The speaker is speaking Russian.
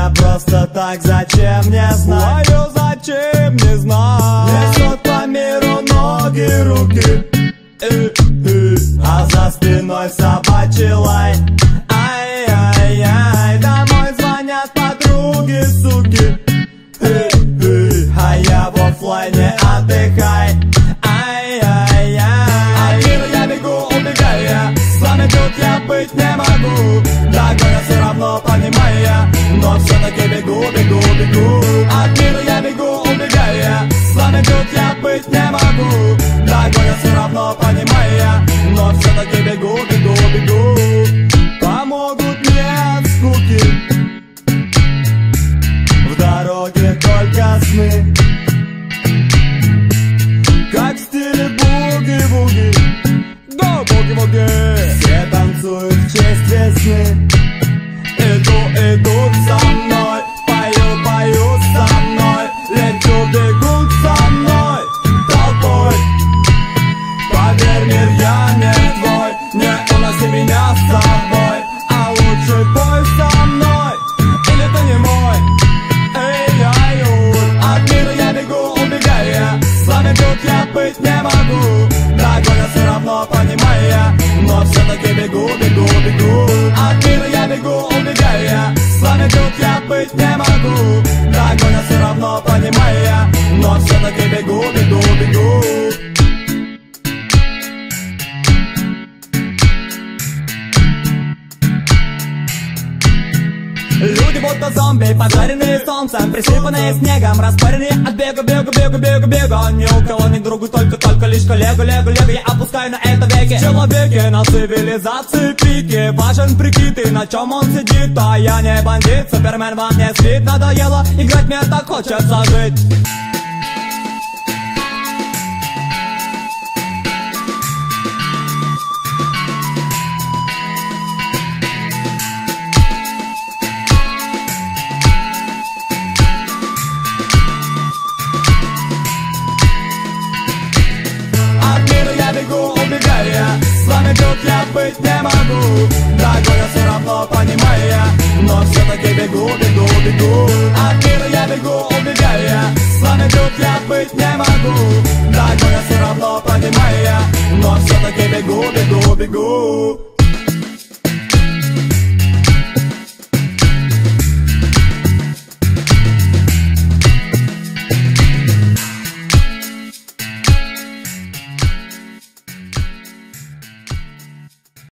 меня просто так, зачем мне знать? Ой, зачем не знать? Несут по миру ноги, руки, а за спиной собачий лай. Ай-яй-яй, домой звонят подруги, суки, а я в оффлайне, отдыхай. Ай-яй-яй, от мира я бегу, убегая, с вами тут я быть не могу. Догонят все равно, понимаю я, но все-таки бегу, бегу, бегу. От мира я бегу, убегая, с вами тут я быть не могу. Догонят все равно, понимаю я, но все-таки бегу, бегу, бегу. Помогут мне от скуки, в дороге только сны, как в стиле буги-вуги. Да, буги-вуги. Все танцуют в честь весны. Идут со мной, пою со мной, лечу, бегут со мной толпой. Поверь, мир, я не твой, не уноси меня с собой, а лучше пой со мной, или ты не мой. Эй-яй-юр, от мира я бегу, убегая, с вами тут я быть не могу. Догонят все равно, понимаю я, но все-таки бегу, бегу, бегу. От мира я бегу, убегая, с вами тут я быть не могу. Догонят все равно, понимаю я, но все-таки бегу, бегу, бегу. Люди будто зомби, поджаренные солнцем, присыпанные снегом, распаренные от бега, бега, бега, бега, бега. Ни у кого, ни другу, только лишь коллегу, лего, я опускаю на это веки. Человеки на цивилизации пики, важен прикид и на чем он сидит. А я не бандит, супермен вам не спит, надоело играть, мне так хочется жить. Убегая, с вами тут я быть не могу. Догонят все равно, понимаю я, но все-таки бегу, бегу, бегу. От мира я бегу, убегая, с вами тут я быть не могу. Догонят все равно, понимаю я, но все-таки бегу, бегу, бегу.